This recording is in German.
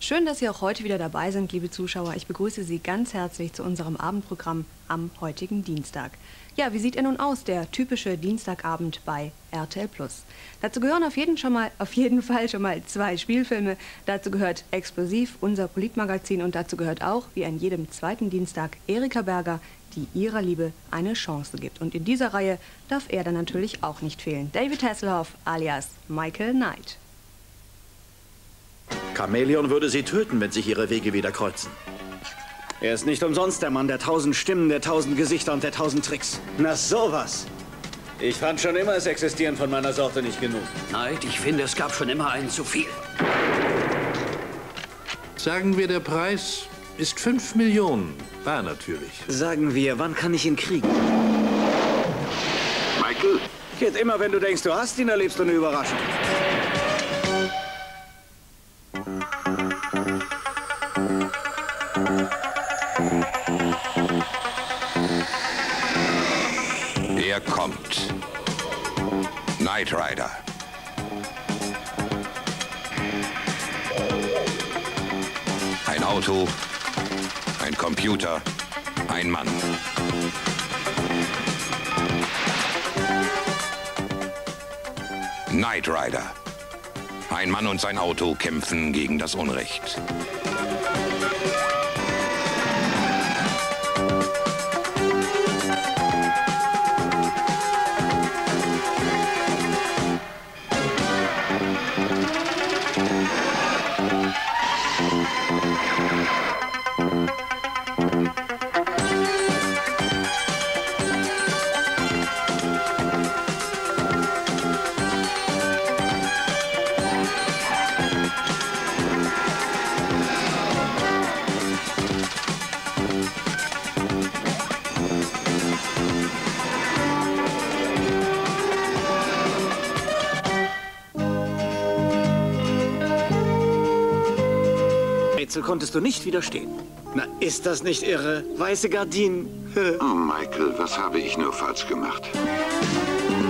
schön, dass Sie auch heute wieder dabei sind, liebe Zuschauer. Ich begrüße Sie ganz herzlich zu unserem Abendprogramm am heutigen Dienstag. Ja, wie sieht er nun aus, der typische Dienstagabend bei RTL+. Dazu gehören auf jeden Fall schon mal 2 Spielfilme. Dazu gehört Explosiv, unser Politmagazin, und dazu gehört auch, wie an jedem zweiten Dienstag, Erika Berger, die ihrer Liebe eine Chance gibt. Und in dieser Reihe darf er dann natürlich auch nicht fehlen. David Hasselhoff alias Michael Knight. Chamäleon würde sie töten, wenn sich ihre Wege wieder kreuzen. Er ist nicht umsonst der Mann der 1000 Stimmen, der 1000 Gesichter und der 1000 Tricks. Na sowas. Ich fand schon immer, es existieren von meiner Sorte nicht genug. Knight, ich finde, es gab schon immer einen zu viel. Sagen wir, der Preis ist 5 Millionen. Bar natürlich. Sagen wir, wann kann ich ihn kriegen? Michael? Kid, immer wenn du denkst, du hast ihn, erlebst du eine Überraschung. Er kommt. Knight Rider. Ein Auto, ein Computer, ein Mann. Knight Rider. Ein Mann und sein Auto kämpfen gegen das Unrecht. Konntest du nicht widerstehen. Na, ist das nicht irre? Weiße Gardinen. Oh, Michael, was habe ich nur falsch gemacht?